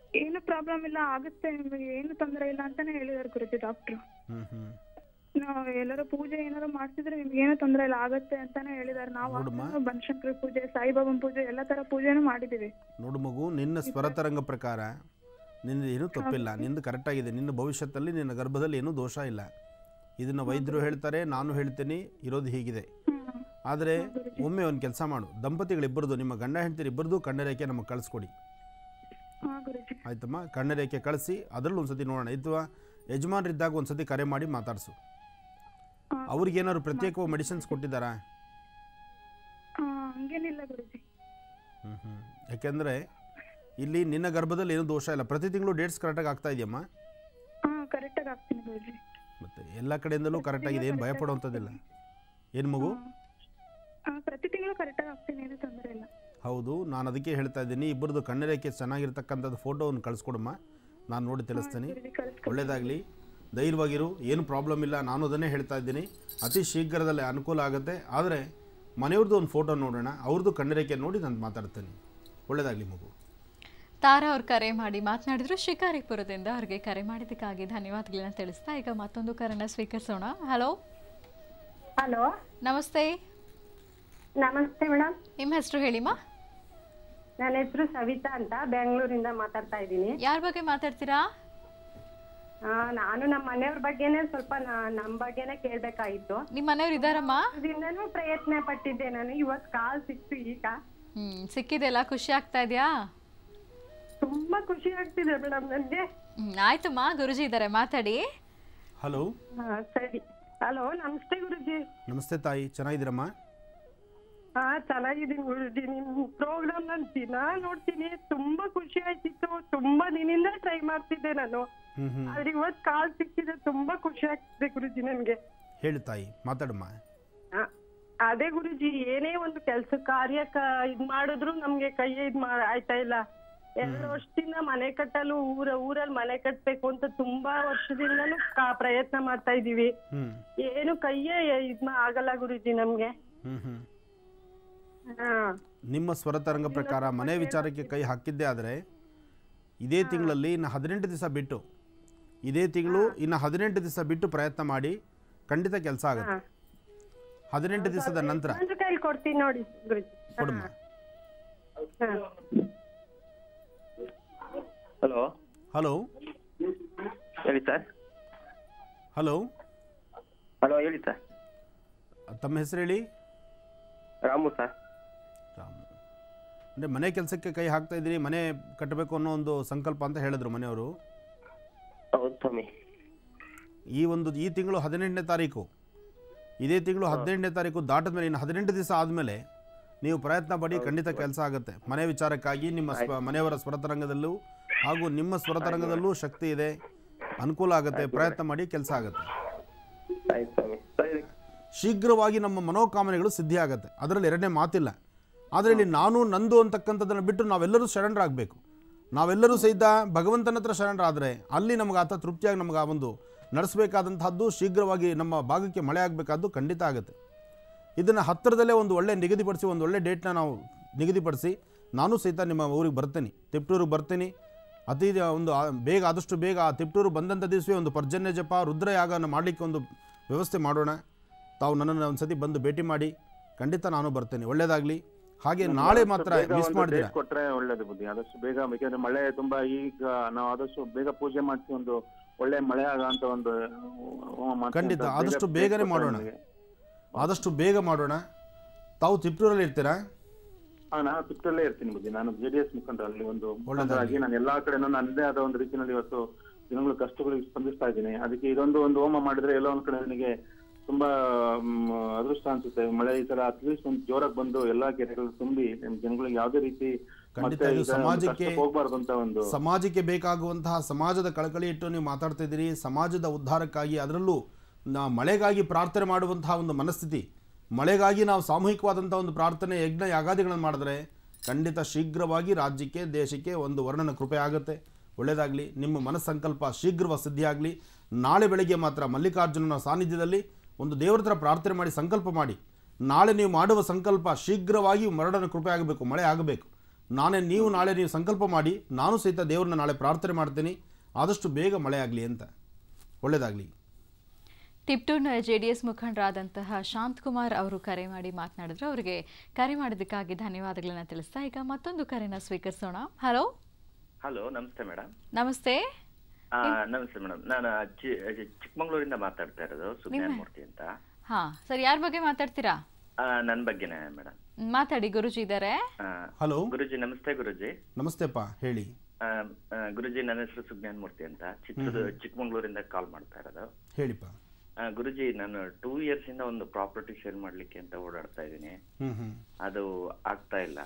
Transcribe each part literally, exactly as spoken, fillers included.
ಏನು ಪ್ರಾಬ್ಲಮ್ ಇಲ್ಲ, ಆಗುತ್ತೆ, ನಿಮಗೆ ಏನು ತೊಂದರೆ ಇಲ್ಲ ಅಂತಾನೆ ಹೇಳಿದಾರೆ ಗುರುಜಿ ಡಾಕ್ಟ್ರು. ಹ್ಞೂ ಹ್ಞೂ ನಾವು ಎಲ್ಲರೂ ಪೂಜೆ ಏನಾದ್ರು ಮಾಡ್ತಿದ್ರೆ ನಿಮ್ಗೆ ಏನು ತೊಂದರೆ ಇಲ್ಲ, ಆಗುತ್ತೆ ಅಂತಾನೆ ಹೇಳಿದಾರೆ. ನೋಡಮ್ಮ. ನಾವು ಬನಶಂಕರಿ ಪೂಜೆ, ಸಾಯಿಬಾಬನ್ ಪೂಜೆ ಎಲ್ಲ ತರ ಪೂಜೆನೂ ಮಾಡಿದೀವಿ. ನೋಡು ಮಗು, ನಿನ್ನ ಸ್ವರತರಂಗ ಪ್ರಕಾರ ನಿನ್ನ ಏನೂ ತಪ್ಪಿಲ್ಲ, ನಿಂದು ಕರೆಕ್ಟಾಗಿದೆ. ನಿನ್ನ ಭವಿಷ್ಯದಲ್ಲಿ ನಿನ್ನ ಗರ್ಭದಲ್ಲಿ ಏನೂ ದೋಷ ಇಲ್ಲ. ಇದನ್ನು ವೈದ್ಯರು ಹೇಳ್ತಾರೆ, ನಾನು ಹೇಳ್ತೀನಿ, ಇರೋದು ಹೀಗಿದೆ. ಆದರೆ ಒಮ್ಮೆ ಒಂದು ಕೆಲಸ ಮಾಡು, ದಂಪತಿಗಳಿಬ್ಬರದು, ನಿಮ್ಮ ಗಂಡ ಹೆಂಡತಿರು ಇಬ್ಬರದು ಕಣ್ಣರೇಖೆ ನಮಗೆ ಕಳಿಸ್ಕೊಡಿ, ಆಯ್ತಮ್ಮ? ಕಣ್ಣರೇಖೆ ಕಳಿಸಿ ಅದರಲ್ಲೂ ಒಂದು ಸತಿ ನೋಡೋಣ. ಅಥವಾ ಯಜಮಾನರಿದ್ದಾಗ ಒಂದು ಸತಿ ಕರೆ ಮಾಡಿ ಮಾತಾಡಿಸು. ಅವ್ರಿಗೇನಾದ್ರು ಪ್ರತ್ಯೇಕವಾಗಿ ಮೆಡಿಸಿನ್ಸ್ ಕೊಟ್ಟಿದ್ದಾರಾ? ಹಂಗೇನಿಲ್ಲ ಗುರುಜಿ. ಹ್ಞೂ ಹ್ಞೂ ಯಾಕೆಂದರೆ ಇಲ್ಲಿ ನಿನ್ನ ಗರ್ಭದಲ್ಲಿ ಏನೂ ದೋಷ ಇಲ್ಲ. ಪ್ರತಿ ತಿಂಗಳು ಡೇಟ್ಸ್ ಕರೆಕ್ಟಾಗಿ ಆಗ್ತಾ ಇದೆಯಮ್ಮ? ಹಾಂ, ಕರೆಕ್ಟಾಗಿ ಆಗ್ತೀನಿ ಗುರುಜಿ. ಮತ್ತು ಎಲ್ಲ ಕಡೆಯಿಂದಲೂ ಕರೆಕ್ಟಾಗಿದೆ, ಏನು ಭಯ ಪಡುವಂಥದ್ದಿಲ್ಲ. ಏನು ಮಗು? ಪ್ರತಿ ತಿಂಗಳು ಕರೆಕ್ಟಾಗಿ ಆಗ್ತೀನಿ, ಏನು ತೊಂದರೆ ಇಲ್ಲ. ಹೌದು, ನಾನು ಅದಕ್ಕೆ ಹೇಳ್ತಾ ಇದ್ದೀನಿ, ಇಬ್ಬರದು ಕಣ್ಣರೇಖೆ ಚೆನ್ನಾಗಿರ್ತಕ್ಕಂಥದ್ದು ಫೋಟೋವನ್ನು ಕಳಿಸ್ಕೊಡಮ್ಮ, ನಾನು ನೋಡಿ ತಿಳಿಸ್ತೀನಿ. ಒಳ್ಳೆಯದಾಗಲಿ, ಧೈರ್ಯವಾಗಿರು, ಏನು ಪ್ರಾಬ್ಲಮ್ ಇಲ್ಲ. ನಾನು ಅದನ್ನೇ ಹೇಳ್ತಾ ಇದ್ದೀನಿ, ಅತಿ ಶೀಘ್ರದಲ್ಲೇ ಅನುಕೂಲ ಆಗುತ್ತೆ. ಆದರೆ ಮನೆಯವ್ರದ್ದು ಒಂದು ಫೋಟೋ ನೋಡೋಣ, ಅವ್ರದ್ದು ಕಣ್ಣರೇಖೆ ನೋಡಿ ನಾನು ಮಾತಾಡ್ತೀನಿ. ಒಳ್ಳೆಯದಾಗಲಿ ಮಗು. ತಾರಾ ಅವ್ರು ಕರೆ ಮಾಡಿ ಮಾತನಾಡಿದ್ರು ಶಿಕಾರಿಪುರದಿಂದ. ಅವ್ರಿಗೆ ಕರೆ ಮಾಡಿದ್ದಕ್ಕಾಗಿ ಧನ್ಯವಾದಗಳನ್ನ ತಿಳಿಸ್ತಾ ಈಗ ಮತ್ತೊಂದು ಕರೆನ ಸ್ವೀಕರಿಸೋಣ. ಹಲೋ ಹಲೋ, ನಮಸ್ತೆ. ನಮಸ್ತೆ ಮೇಡಮ್. ನಿಮ್ಮ ಹೆಸರು ಹೇಳಿಮ್ಮ? ನನ್ನ ಹೆಸರು ಸವಿತಾ ಅಂತ, ಬೆಂಗಳೂರಿಂದ ಮಾತಾಡ್ತಾ ಇದ್ದೀನಿ. ಯಾರ ಬಗ್ಗೆ ಮಾತಾಡ್ತೀರಾ? ನಾನು ನಮ್ಮ ಮನೆಯವ್ರ ಬಗ್ಗೆನೆ ಸ್ವಲ್ಪ ನಮ್ಮ ಬಗ್ಗೆನೆ ಕೇಳ್ಬೇಕಾಗಿತ್ತು. ನಿಮ್ಮ ಮನೆಯವ್ರು ಇದ್ದಾರಮ್ಮ? ಅದರಿಂದನೂ ಪ್ರಯತ್ನ ಪಟ್ಟಿದ್ದೆ ನಾನು, ಇವತ್ತು ಕಾಲ್ ಸಿಕ್ತು ಈಗ. ಹ್ಮ್ ಸಿಕ್ಕಿದೆಲ್ಲ, ಖುಷಿ ಆಗ್ತಾ ಇದೆಯಾ? ತುಂಬಾ ಖುಷಿ ಆಗ್ತಿದೆ ಮೇಡಮ್ ನನ್ಗೆ. ಹ್ಮ್ ಆಯ್ತಮ್ಮ, ಗುರುಜಿ ಇದ್ದಾರೆ, ಮಾತಾಡಿ. ಹಲೋ. ಸರಿ. ಹಲೋ, ನಮಸ್ತೆ ಗುರುಜಿ. ನಮಸ್ತೆ ತಾಯಿ, ಚೆನ್ನಾಗಿದ್ದೀರಮ್ಮ? ಹಾ, ಚೆನ್ನಾಗಿದ್ದೀನಿ ಗುರುಜಿ. ನಿಮ್ ಪ್ರೋಗ್ರಾಮ್ ನಾನು ದಿನ ನೋಡ್ತೀನಿ, ತುಂಬಾ ಖುಷಿ ಆಯ್ತಿತ್ತು. ತುಂಬಾ ದಿನದಿಂದ ಟ್ರೈ ಮಾಡ್ತಿದ್ದೆ ನಾನು, ಆದ್ರೆ ಇವತ್ತು ಕಾಲ್ ಸಿಕ್ಕಿದೆ, ತುಂಬಾ ಖುಷಿ ಆಗ್ತಿದೆ ಗುರುಜಿ ನನ್ಗೆ. ಹೇಳಿ ತಾಯಿ, ಮಾತಾಡಮ್ಮ. ಅದೇ ಗುರುಜಿ, ಏನೇ ಒಂದು ಕೆಲಸ ಕಾರ್ಯ ಇದ್ ಮಾಡಿದ್ರು ನಮ್ಗೆ ಕೈ ಇದ್ ಮಾಡ ಆಯ್ತಾ ಇಲ್ಲ. ಎರಡು ವರ್ಷದಿಂದ ಮನೆ ಕಟ್ಟಲು ಊರ ಊರಲ್ಲಿ ಮನೆ ಕಟ್ಬೇಕು ಅಂತ ತುಂಬಾ ವರ್ಷದಿಂದನೂ ಪ್ರಯತ್ನ ಮಾಡ್ತಾ ಇದೀವಿ. ಏನು ಕೈಯೇ ಇದ್ ಆಗಲ್ಲ ಗುರುಜಿ ನಮ್ಗೆ. ನಿಮ್ಮ ಸ್ವರತರಂಗ ಪ್ರಕಾರ ಮನೆ ವಿಚಾರಕ್ಕೆ ಕೈ ಹಾಕಿದ್ದೆ ಆದರೆ ಇದೇ ತಿಂಗಳಲ್ಲಿ ಇನ್ನು ಹದಿನೆಂಟು ದಿವಸ ಬಿಟ್ಟು ಇದೇ ತಿಂಗಳು ಇನ್ನು ಹದಿನೆಂಟು ದಿವಸ ಬಿಟ್ಟು ಪ್ರಯತ್ನ ಮಾಡಿ, ಖಂಡಿತ ಕೆಲಸ ಆಗುತ್ತೆ. ಹದಿನೆಂಟು ದಿವಸದ ನಂತರ ಕೊಡ್ತೀನಿ ನೋಡಿ ಕೊಡಮ್ಮ. ಹಲೋ. ಹಲೋ ಹೇಳಿ ಸರ್. ಹಲೋ. ಹಲೋ ಹೇಳಿ ಸರ್. ತಮ್ಮ ಹೆಸರು ಹೇಳಿ. ರಾಮು ಸರ್. ರಾಮು ಅಂದರೆ ಮನೆ ಕೆಲಸಕ್ಕೆ ಕೈ ಹಾಕ್ತಾ ಇದ್ದೀರಿ, ಮನೆ ಕಟ್ಟಬೇಕು ಅನ್ನೋ ಒಂದು ಸಂಕಲ್ಪ ಅಂತ ಹೇಳಿದ್ರು ಮನೆಯವರು. ಹೌದು ಸ್ವಾಮಿ. ಈ ಒಂದು ಈ ತಿಂಗಳು ಹದಿನೆಂಟನೇ ತಾರೀಕು ಇದೇ ತಿಂಗಳು ಹದಿನೆಂಟನೇ ತಾರೀಕು ದಾಟದ ಮೇಲೆ ಇನ್ನು ಹದಿನೆಂಟು ದಿವಸ ಆದಮೇಲೆ ನೀವು ಪ್ರಯತ್ನ ಪಡಿ, ಖಂಡಿತ ಕೆಲಸ ಆಗುತ್ತೆ. ಮನೆ ವಿಚಾರಕ್ಕಾಗಿ ನಿಮ್ಮ ಸ್ವ ಮನೆಯವರ ಸ್ವರತರಂಗದಲ್ಲೂ ಹಾಗೂ ನಿಮ್ಮ ಸ್ವರತರಂಗದಲ್ಲೂ ಶಕ್ತಿ ಇದೆ, ಅನುಕೂಲ ಆಗುತ್ತೆ. ಪ್ರಯತ್ನ ಮಾಡಿ, ಕೆಲಸ ಆಗುತ್ತೆ. ಶೀಘ್ರವಾಗಿ ನಮ್ಮ ಮನೋಕಾಮನೆಗಳು ಸಿದ್ಧಿ ಆಗುತ್ತೆ, ಅದರಲ್ಲಿ ಎರಡನೇ ಮಾತಿಲ್ಲ. ಆದರೆ ಇಲ್ಲಿ ನಾನು ನಂದು ಅಂತಕ್ಕಂಥದ್ದನ್ನು ಬಿಟ್ಟು ನಾವೆಲ್ಲರೂ ಶರಣರಾಗಬೇಕು. ನಾವೆಲ್ಲರೂ ಸಹಿತ ಭಗವಂತನ ಹತ್ರ ಶರಣರಾದರೆ ಅಲ್ಲಿ ನಮಗೆ ಆತ ತೃಪ್ತಿಯಾಗಿ ನಮಗೆ ಆ ಒಂದು ನಡೆಸಬೇಕಾದಂತಹದ್ದು ಶೀಘ್ರವಾಗಿ ನಮ್ಮ ಭಾಗಕ್ಕೆ ಮಳೆ ಆಗಬೇಕಾದ್ದು ಖಂಡಿತ ಆಗುತ್ತೆ. ಇದನ್ನು ಹತ್ತಿರದಲ್ಲೇ ಒಂದು ಒಳ್ಳೆ ನಿಗದಿಪಡಿಸಿ, ಒಂದು ಒಳ್ಳೆ ಡೇಟ್ನ ನಾವು ನಿಗದಿಪಡಿಸಿ ನಾನು ಸಹಿತ ನಿಮ್ಮ ಊರಿಗೆ ಬರ್ತೀನಿ, ತಿಪ್ಟೂರಿಗೆ ಬರ್ತೀನಿ. ಅತಿ ಒಂದು ಬೇಗ ಆದಷ್ಟು ಬೇಗ ಆ ತಿಪ್ಟೂರು ಬಂದಂಥ ದಿವಸವೇ ಒಂದು ಪರ್ಜನ್ಯ ಜಪ ರುದ್ರಯಾಗನ ಮಾಡಲಿಕ್ಕೆ ಒಂದು ವ್ಯವಸ್ಥೆ ಮಾಡೋಣ. ತಾವು ನನ್ನನ್ನು ಒಂದು ಸತಿ ಬಂದು ಭೇಟಿ ಮಾಡಿ, ಖಂಡಿತ ನಾನು ಬರ್ತೇನೆ. ಒಳ್ಳೆಯದಾಗಲಿ. ಹಾಗೆ ನಾಳೆ ಮಾತ್ರ ಮಿಸ್ ಮಾಡಿದ್ರೆ ಕೊಟ್ಟರೆ ಒಳ್ಳೇದು ಬುದ್ಧಿ. ಆದಷ್ಟು ಬೇಗ, ಯಾಕಂದ್ರೆ ಮಳೆ ತುಂಬಾ ಈಗ ನಾವು ಆದಷ್ಟು ಬೇಗ ಪೂಜೆ ಮಾಡಿಸಿ ಒಂದು ಒಳ್ಳೆ ಮಳೆ ಆಗಂತ ಒಂದು ಖಂಡಿತ ಆದಷ್ಟು ಬೇಗನೆ ಮಾಡೋಣ, ಆದಷ್ಟು ಬೇಗ ಮಾಡೋಣ. ತಾವು ತಿಪ್ಟೂರಲ್ಲಿ ಇರ್ತೀರಾ? ಹಾ, ನಾನು ತಿಪ್ಟೂರಲ್ಲೇ ಇರ್ತೀನಿ ಬುದ್ಧಿ. ನಾನು ಜೆ ಡಿ ಎಸ್ ಮುಖಂಡರ ಅಲ್ಲಿ ಒಂದು ಮುಖಂಡರಾಗಿ ನಾನು ಎಲ್ಲಾ ಕಡೆ ನನ್ನದೇ ಆದ ಒಂದು ರೀತಿಯಲ್ಲಿ ಇವತ್ತು ಜನಗಳ ಕಷ್ಟಗಳಿಗೆ ಸ್ಪಂದಿಸ್ತಾ ಇದ್ದೀನಿ. ಅದಕ್ಕೆ ಇದೊಂದು ಒಂದು ಹೋಮ ಮಾಡಿದ್ರೆ ಎಲ್ಲ ಒಂದ್ ಕಡೆ ನನಗೆ ತುಂಬಾ ಅದೃಷ್ಟ ಅನ್ಸುತ್ತೆ. ಮಳೆ ಈ ತರ ಅಟ್ಲೀಸ್ಟ್ ಒಂದು ಜೋರಾಗಿ ಬಂದು ಎಲ್ಲಾ ಕೆರೆಗಳು ತುಂಬಿ ಜನಗಳಿಗೆ ಯಾವುದೇ ರೀತಿ ಸಮಾಜಕ್ಕೆ ಹೋಗ್ಬಾರ್ದು ಅಂತ ಒಂದು ಸಮಾಜಕ್ಕೆ ಬೇಕಾಗುವಂತಹ ಸಮಾಜದ ಕಳಕಳಿ ಇಟ್ಟು ನೀವು ಮಾತಾಡ್ತಾ ಇದ್ದೀರಿ. ಸಮಾಜದ ಉದ್ಧಾರಕ್ಕಾಗಿ, ಅದರಲ್ಲೂ ನಾ ಮಳೆಗಾಗಿ ಪ್ರಾರ್ಥನೆ ಮಾಡುವಂತಹ ಒಂದು ಮನಸ್ಥಿತಿ, ಮಳೆಗಾಗಿ ನಾವು ಸಾಮೂಹಿಕವಾದಂಥ ಒಂದು ಪ್ರಾರ್ಥನೆ ಯಜ್ಞ ಯಾಗಾದಿಗಳನ್ನು ಮಾಡಿದ್ರೆ ಖಂಡಿತ ಶೀಘ್ರವಾಗಿ ರಾಜ್ಯಕ್ಕೆ, ದೇಶಕ್ಕೆ ಒಂದು ವರ್ಣನ ಕೃಪೆ ಆಗುತ್ತೆ. ಒಳ್ಳೆಯದಾಗಲಿ. ನಿಮ್ಮ ಮನಸ್ಸಂಕಲ್ಪ ಶೀಘ್ರವ ಸಿದ್ಧಿಯಾಗಲಿ. ನಾಳೆ ಬೆಳಗ್ಗೆ ಮಾತ್ರ ಮಲ್ಲಿಕಾರ್ಜುನನ ಸಾನ್ನಿಧ್ಯದಲ್ಲಿ ಒಂದು ದೇವರ ಹತ್ರ ಪ್ರಾರ್ಥನೆ ಮಾಡಿ ಸಂಕಲ್ಪ ಮಾಡಿ, ನಾಳೆ ನೀವು ಮಾಡುವ ಸಂಕಲ್ಪ ಶೀಘ್ರವಾಗಿ ಮರಡನ ಕೃಪೆ ಆಗಬೇಕು, ಮಳೆ ಆಗಬೇಕು. ನಾನೇ ನೀವು ನಾಳೆ ನೀವು ಸಂಕಲ್ಪ ಮಾಡಿ ನಾನು ಸಹಿತ ದೇವ್ರನ್ನ ನಾಳೆ ಪ್ರಾರ್ಥನೆ ಮಾಡ್ತೀನಿ ಆದಷ್ಟು ಬೇಗ ಮಳೆ ಆಗಲಿ ಅಂತ. ಒಳ್ಳೆಯದಾಗಲಿ. ಟಿಪ್ಟೂರ್ನ ಜೆ ಡಿ ಎಸ್ ಮುಖಂಡರಾದಂತಹ ಶಾಂತಕುಮಾರ್ ಅವರು ಕರೆ ಮಾಡಿ ಮಾತನಾಡಿದ್ರು. ಅವರಿಗೆ ಕರೆ ಮಾಡಿದ್ದಕ್ಕಾಗಿ ಧನ್ಯವಾದಗಳನ್ನ ತಿಳಿಸ್ತಾ ಈಗ ಮತ್ತೊಂದು ಕರೆನ ಸ್ವೀಕರಿಸೋಣ. ಹಲೋ ಹಲೋ, ನಮಸ್ತೆ ಮೇಡಮ್. ನಮಸ್ತೆ. ನಮಸ್ತೆ ಮೇಡಮ್, ನಾನು ಚಿಕ್ಕಮಂಗ್ಳೂರಿಂದ ಮಾತಾಡ್ತಾ ಇರೋದು, ಸುಜ್ಞಾನ ಮೂರ್ತಿ ಅಂತ. ಹಾ ಸರಿ, ಯಾರ ಬಗ್ಗೆ ಮಾತಾಡ್ತೀರಾ? ನನ್ನ ಬಗ್ಗೆನೇ ಮೇಡಮ್. ಮಾತಾಡಿ, ಗುರುಜಿ ಇದ್ದಾರೆ. ಹಲೋ ಗುರುಜಿ, ನಮಸ್ತೆ ಗುರುಜಿ. ನಮಸ್ತೆಪ್ಪ, ಹೇಳಿ. ಗುರುಜಿ, ನನ್ನ ಹೆಸರು ಸುಜ್ಞಾನ ಮೂರ್ತಿ ಅಂತ, ಚಿತ್ರ ಚಿಕ್ಕಮಂಗ್ಳೂರಿಂದ ಕಾಲ್ ಮಾಡ್ತಾ ಇರೋದು. ಹೇಳಿಪ್ಪ. ಗುರುಜಿ, ನಾನು ಟೂ ಇಯರ್ಸ್ ಇಂದ ಒಂದು ಪ್ರಾಪರ್ಟಿ ಸೇಲ್ ಮಾಡ್ಲಿಕ್ಕೆ ಅಂತ ಓಡಾಡ್ತಾ ಇದ್ದೀನಿ. ಅದು ಆಗ್ತಾ ಇಲ್ಲ.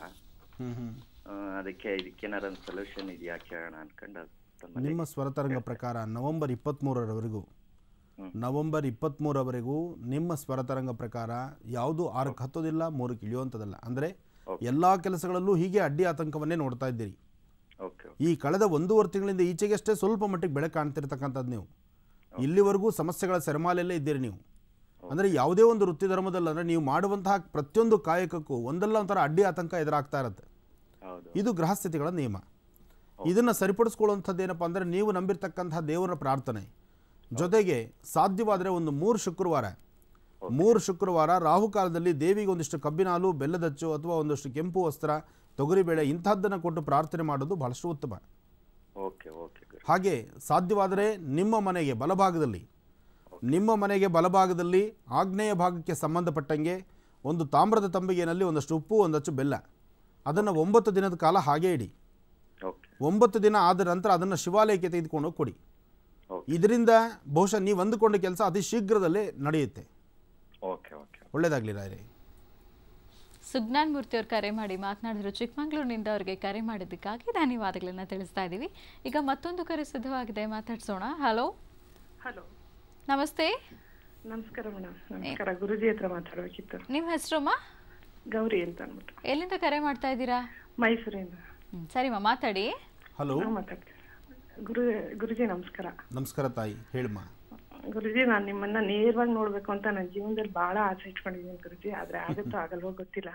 ಅದಕ್ಕೆ ಇದಕ್ಕೇನಾರ ಒಂದು ಸೊಲ್ಯೂಷನ್ ಇದೆಯಾ ಕೇಳೋಣ ಅನ್ಕೊಂಡು. ನಿಮ್ಮ ಸ್ವರತರಂಗ ಪ್ರಕಾರ ನವೆಂಬರ್ ಇಪ್ಪತ್ತ್ ಮೂರರವರೆಗೂ ನವೆಂಬರ್ ಇಪ್ಪತ್ತ್ ಮೂರವರೆಗೂ ನಿಮ್ಮ ಸ್ವರತರಂಗ ಪ್ರಕಾರ ಯಾವುದು ಆರಕ್ಕೆ ಹತ್ತೋದಿಲ್ಲ, ಮೂರಕ್ಕೆ ಇಳಿಯುವಂಥದ್ದಲ್ಲ. ಅಂದರೆ ಎಲ್ಲ ಕೆಲಸಗಳಲ್ಲೂ ಹೀಗೆ ಅಡ್ಡಿ ಆತಂಕವನ್ನೇ ನೋಡ್ತಾ ಇದ್ದೀರಿ. ಈ ಕಳೆದ ಒಂದೂವರೆ ತಿಂಗಳಿಂದ ಈಚೆಗಷ್ಟೇ ಸ್ವಲ್ಪ ಮಟ್ಟಿಗೆ ಬೆಳೆ ಕಾಣ್ತಿರ್ತಕ್ಕಂಥದ್ದು. ನೀವು ಇಲ್ಲಿವರೆಗೂ ಸಮಸ್ಯೆಗಳ ಸೆರಮಾಲೆಯಲ್ಲೇ ಇದ್ದೀರಿ ನೀವು. ಅಂದರೆ ಯಾವುದೇ ಒಂದು ವೃತ್ತಿ ಧರ್ಮದಲ್ಲಿ ಅಂದರೆ ನೀವು ಮಾಡುವಂತಹ ಪ್ರತಿಯೊಂದು ಕಾಯಕಕ್ಕೂ ಒಂದಲ್ಲ ಒಂಥರ ಅಡ್ಡಿ ಆತಂಕ ಎದುರಾಗ್ತಾ ಇರುತ್ತೆ. ಇದು ಗ್ರಹಸ್ಥಿತಿಗಳ ನಿಯಮ. ಇದನ್ನು ಸರಿಪಡಿಸ್ಕೊಳ್ಳುವಂಥದ್ದು ಏನಪ್ಪ ಅಂದರೆ ನೀವು ನಂಬಿರ್ತಕ್ಕಂತಹ ದೇವರ ಪ್ರಾರ್ಥನೆ ಜೊತೆಗೆ ಸಾಧ್ಯವಾದರೆ ಒಂದು ಮೂರು ಶುಕ್ರವಾರ ಮೂರು ಶುಕ್ರವಾರ ರಾಹುಕಾಲದಲ್ಲಿ ದೇವಿಗೆ ಒಂದಿಷ್ಟು ಕಬ್ಬಿನ ಹಾಲು, ಬೆಲ್ಲದಚ್ಚು ಅಥವಾ ಒಂದಷ್ಟು ಕೆಂಪು ವಸ್ತ್ರ, ತೊಗರಿಬೇಳೆ ಇಂಥದ್ದನ್ನು ಕೊಟ್ಟು ಪ್ರಾರ್ಥನೆ ಮಾಡೋದು ಬಹಳಷ್ಟು ಉತ್ತಮ. ಹಾಗೆ ಸಾಧ್ಯವಾದರೆ ನಿಮ್ಮ ಮನೆಗೆ ಬಲಭಾಗದಲ್ಲಿ ನಿಮ್ಮ ಮನೆಗೆ ಬಲಭಾಗದಲ್ಲಿ ಆಗ್ನೇಯ ಭಾಗಕ್ಕೆ ಸಂಬಂಧಪಟ್ಟಂಗೆ ಒಂದು ತಾಮ್ರದ ತಂಬಿಗೆಯಲ್ಲಿ ಒಂದಷ್ಟು ಉಪ್ಪು, ಒಂದಷ್ಟು ಬೆಲ್ಲ, ಅದನ್ನು ಒಂಬತ್ತು ದಿನದ ಕಾಲ ಹಾಗೆ ಇಡಿ. ಒಂಬತ್ತು ದಿನ ಆದ ನಂತರ ಅದನ್ನು ಶಿವಾಲಯಕ್ಕೆ ತೆಗೆದುಕೊಂಡು ಕೊಡಿ. ಇದರಿಂದ ಬಹುಶಃ ನೀವು ಅಂದುಕೊಂಡ ಕೆಲಸ ಅತಿ ಶೀಘ್ರದಲ್ಲೇ ನಡೆಯುತ್ತೆ. ಒಳ್ಳೆಯದಾಗಲಿ ರಾಯರೇ. ಸುಜ್ಞಾನ್ ಮೂರ್ತಿ ಅವರು ಕರೆ ಮಾಡಿ ಮಾತನಾಡಿದ್ರು. ಚಿಕ್ಕಮಂಗ್ಳೂರಿನಿಂದ ಅವರಿಗೆ ಕರೆ ಮಾಡಿದ್ದಕ್ಕಾಗಿ ಧನ್ಯವಾದಗಳನ್ನ ತಿಳಿಸ್ತಾ ಇದ್ದೀವಿ. ಈಗ ಮತ್ತೊಂದು ಕರೆ ಸಿದ್ಧವಾಗಿದೆ, ಮಾತಾಡ್ಸೋಣ. ಹಲೋ ಹಲೋ, ನಮಸ್ತೆ. ನಮಸ್ಕಾರ ಮೇಡಮ್. ನಮಸ್ಕಾರ, ಗುರುಜಿ ಹತ್ರ ಮಾತಾಡಬೇಕಿತ್ತು. ನಿಮ್ಮ ಹೆಸರಮ್ಮ? ಗೌರಿ ಅಂತ ಅಂದ್ಬಿಟ್ಟು. ಎಲ್ಲಿಂದ ಕರೆ ಮಾಡ್ತಾ ಇದ್ದೀರಾ? ಮೈಸೂರಿಂದ. ಸರಿಮ್ಮ, ಮಾತಾಡಿ. ಹಲೋ, ಮಾತಾಡ್ತೀನಿ. ಗುರು ಗುರುಜಿ ನಮಸ್ಕಾರ. ನಮಸ್ಕಾರ ತಾಯಿ, ಹೇಳಮ್ಮ. ಗುರುಜಿ, ನಾನು ನಿಮ್ಮನ್ನ ನೇರವಾಗಿ ನೋಡ್ಬೇಕು ಅಂತ ನನ್ನ ಜೀವನದಲ್ಲಿ ಬಹಳ ಆಸೆ ಇಟ್ಕೊಂಡಿದ್ದೀನಿ ಗುರುಜಿ. ಆದ್ರೆ ಆಗುತ್ತೋ ಆಗಲ್ವೋ ಗೊತ್ತಿಲ್ಲ.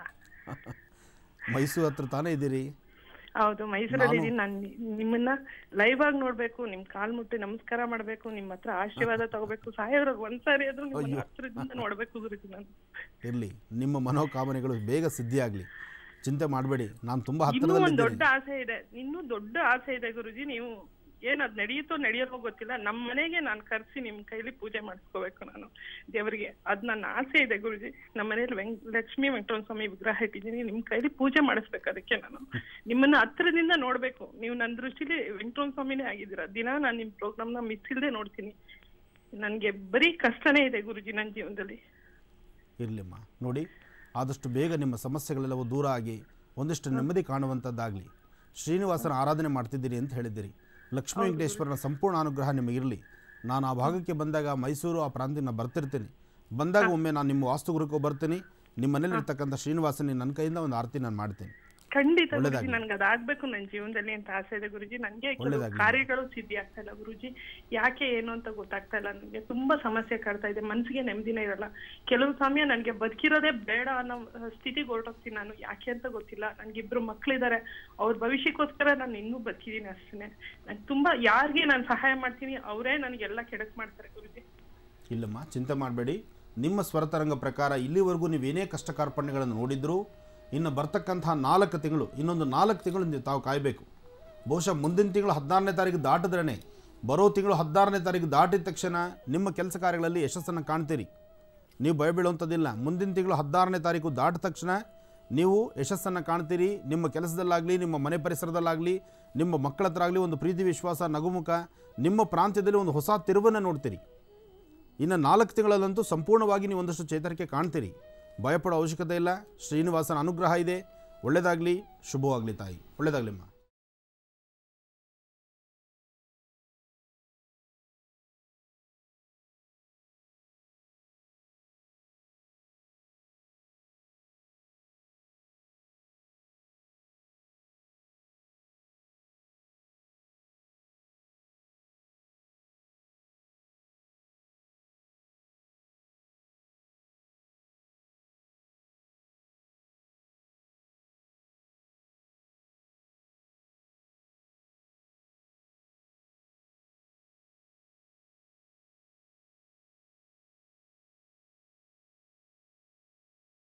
ಮೈಸೂರು ಹತ್ರ ತಾನೇ ಇದ್ದೀರಿ? ಹೌದು, ಮೈಸೂರಲ್ಲಿ ಇದೀನಿ. ನಾನು ನಿಮ್ಮನ್ನ ಲೈವ್ ಆಗಿ ನೋಡ್ಬೇಕು, ನಿಮ್ ಕಾಲ್ ಮುಟ್ಟಿ ನಮಸ್ಕಾರ ಮಾಡ್ಬೇಕು, ನಿಮ್ಮ ಹತ್ರ ಆಶೀರ್ವಾದ ತಗೋಬೇಕು. ಸಾಯೋರ್ಗ್ ಒಂದ್ಸಾರಿ ಆದ್ರೂ ನಿಮ್ಮನ್ನ ಹತ್ರದಿಂದ ನೋಡ್ಬೇಕು ಗುರುಜಿ. ನಾನು ಇರ್ಲಿ, ನಿಮ್ಮ ಮನೋಕಾಮನೆಗಳು ಬೇಗ ಸಿದ್ಧಿ ಆಗ್ಲಿ, ಚಿಂತೆ ಮಾಡಬೇಡಿ. ನಾನು ತುಂಬಾ ಇನ್ನೂ ಒಂದ್ ದೊಡ್ಡ ಆಸೆ ಇದೆ, ಇನ್ನೂ ದೊಡ್ಡ ಆಸೆ ಇದೆ ಗುರುಜಿ. ನೀವು ಏನ್ ಅದ್ ನಡೆಯುತ್ತೋ ನಡೆಯೋಲ್ವೋ ಗೊತ್ತಿಲ್ಲ, ನಮ್ಮ ಮನೆಗೆ ನಾನು ಕರ್ಸಿ ನಿಮ್ ಕೈಲಿ ಪೂಜೆ ಮಾಡಿಸ್ಕೋಬೇಕು ನಾನು ದೇವರಿಗೆ. ಅದ್ ನನ್ನ ಆಸೆ ಇದೆ ಗುರುಜಿ. ನಮ್ಮ ಮನೇಲಿ ವೆಂಕ್ ಲಕ್ಷ್ಮೀ ವೆಂಕಟರಮಣ ಸ್ವಾಮಿ ವಿಗ್ರಹ ಇಟ್ಟಿದ್ದೀನಿ, ನಿಮ್ ಕೈಲಿ ಪೂಜೆ ಮಾಡಿಸ್ಬೇಕು. ಅದಕ್ಕೆ ನಾನು ನಿಮ್ಮನ್ನ ಹತ್ರದಿಂದ ನೋಡ್ಬೇಕು. ನೀವು ನನ್ನ ದೃಷ್ಟಿಲಿ ವೆಂಕಟರಮಣ ಸ್ವಾಮಿನೇ ಆಗಿದ್ದೀರಾ. ದಿನ ನಾನು ನಿಮ್ ಪ್ರೋಗ್ರಾಮ್ನ ಮಿಸ್ ಇಲ್ದೆ ನೋಡ್ತೀನಿ. ನನ್ಗೆ ಬರೀ ಕಷ್ಟನೇ ಇದೆ ಗುರುಜಿ ನನ್ನ ಜೀವನದಲ್ಲಿ. ಇರ್ಲಿಮ್ಮ, ನೋಡಿ, ಆದಷ್ಟು ಬೇಗ ನಿಮ್ಮ ಸಮಸ್ಯೆಗಳೆಲ್ಲವೂ ದೂರ ಆಗಿ ಒಂದಿಷ್ಟು ನೆಮ್ಮದಿ ಕಾಣುವಂಥದ್ದಾಗಲಿ. ಶ್ರೀನಿವಾಸನ ಆರಾಧನೆ ಮಾಡ್ತಿದ್ದೀರಿ ಅಂತ ಹೇಳಿದ್ದೀರಿ. ಲಕ್ಷ್ಮೀ ವೆಂಕಟೇಶ್ವರನ ಸಂಪೂರ್ಣ ಅನುಗ್ರಹ ನಿಮಗಿರಲಿ. ನಾನು ಆ ಭಾಗಕ್ಕೆ ಬಂದಾಗ ಮೈಸೂರು ಆ ಪ್ರಾಂತ್ಯನ ಬರ್ತಿರ್ತೀನಿ. ಬಂದಾಗ ಒಮ್ಮೆ ನಾನು ನಿಮ್ಮ ವಾಸ್ತುಗುರುಕ್ಕೂ ಬರ್ತೀನಿ. ನಿಮ್ಮ ಮನೇಲಿರ್ತಕ್ಕಂಥ ಶ್ರೀನಿವಾಸನಿ ನನ್ನ ಕೈಯಿಂದ ಒಂದು ಆರತಿ ನಾನು ಮಾಡ್ತೀನಿ. ಖಂಡಿತ ಗುರುಜಿ, ನನ್ಗೆ ಅದಾಗ್ಬೇಕು ನನ್ನ ಜೀವನದಲ್ಲಿ ಅಂತ ಆಸೆ ಇದೆ ಗುರುಜಿ. ನನ್ಗೆ ಕಾರ್ಯಗಳು ಸಿದ್ಧಿ ಆಗ್ತಾ ಇಲ್ಲ ಗುರುಜಿ. ಯಾಕೆ ಏನು ಅಂತ ಗೊತ್ತಾಗ್ತಾ ಇಲ್ಲ. ನನ್ಗೆ ತುಂಬಾ ಸಮಸ್ಯೆ ಕಾಡ್ತಾ ಇದೆ, ಮನ್ಸಿಗೆ ನೆಮ್ಮದಿನೇ ಇರಲ್ಲ. ಕೆಲವು ಸಮಯ ನನ್ಗೆ ಬದುಕಿರೋದೇ ಬೇಡ ಅನ್ನೋ ಸ್ಥಿತಿಗೆ ಹೊರಟೋಗ್ತೀನಿ ನಾನು. ಯಾಕೆ ಅಂತ ಗೊತ್ತಿಲ್ಲ. ನನ್ಗಿಬ್ರು ಮಕ್ಳಿದ್ದಾರೆ, ಅವ್ರ ಭವಿಷ್ಯಕ್ಕೋಸ್ಕರ ನಾನು ಇನ್ನೂ ಬದುಕಿದೀನಿ ಅಷ್ಟೇ. ನನ್ ತುಂಬಾ ಯಾರಿಗೆ ನಾನು ಸಹಾಯ ಮಾಡ್ತೀನಿ ಅವರೇ ನನಗೆಲ್ಲ ಕೆಡಕ್ ಮಾಡ್ತಾರೆ ಗುರುಜಿ. ಇಲ್ಲಮ್ಮ, ಚಿಂತೆ ಮಾಡಬೇಡಿ. ನಿಮ್ಮ ಸ್ವರತರಂಗ ಪ್ರಕಾರ ಇಲ್ಲಿವರೆಗೂ ನೀವೇನೇ ಕಷ್ಟ ಕಾರ್ಪಣ್ಯಗಳನ್ನು ನೋಡಿದ್ರು, ಇನ್ನು ಬರ್ತಕ್ಕಂತಹ ನಾಲ್ಕು ತಿಂಗಳು ಇನ್ನೊಂದು ನಾಲ್ಕು ತಿಂಗಳು ತಾವು ಕಾಯಬೇಕು. ಬಹುಶಃ ಮುಂದಿನ ತಿಂಗಳು ಹದಿನಾರನೇ ತಾರೀಕು ದಾಟಿದ್ರೇ ಬರೋ ತಿಂಗಳು ಹದಿನಾರನೇ ತಾರೀಕು ದಾಟಿದ ತಕ್ಷಣ ನಿಮ್ಮ ಕೆಲಸ ಕಾರ್ಯಗಳಲ್ಲಿ ಯಶಸ್ಸನ್ನು ಕಾಣ್ತೀರಿ. ನೀವು ಭಯ ಬೀಳುವಂಥದ್ದಿಲ್ಲ. ಮುಂದಿನ ತಿಂಗಳು ಹದಿನಾರನೇ ತಾರೀಕು ದಾಟಿದ ತಕ್ಷಣ ನೀವು ಯಶಸ್ಸನ್ನು ಕಾಣ್ತೀರಿ. ನಿಮ್ಮ ಕೆಲಸದಲ್ಲಾಗಲಿ, ನಿಮ್ಮ ಮನೆ ಪರಿಸರದಲ್ಲಾಗಲಿ, ನಿಮ್ಮ ಮಕ್ಕಳ ಹತ್ರ ಆಗಲಿ ಒಂದು ಪ್ರೀತಿ, ವಿಶ್ವಾಸ, ನಗುಮುಖ, ನಿಮ್ಮ ಪ್ರಾಂತ್ಯದಲ್ಲಿ ಒಂದು ಹೊಸ ತಿರುವನ್ನು ನೋಡ್ತೀರಿ. ಇನ್ನು ನಾಲ್ಕು ತಿಂಗಳಲ್ಲಂತೂ ಸಂಪೂರ್ಣವಾಗಿ ನೀವು ಒಂದಷ್ಟು ಚೇತರಿಕೆ ಕಾಣ್ತೀರಿ. ಭಯಪಡೋ ಅವಶ್ಯಕತೆ ಇಲ್ಲ. ಶ್ರೀನಿವಾಸನ ಅನುಗ್ರಹ ಇದೆ. ಒಳ್ಳೆಯದಾಗಲಿ, ಶುಭವಾಗಲಿ ತಾಯಿ, ಒಳ್ಳೆಯದಾಗಲಿಮ್ಮ.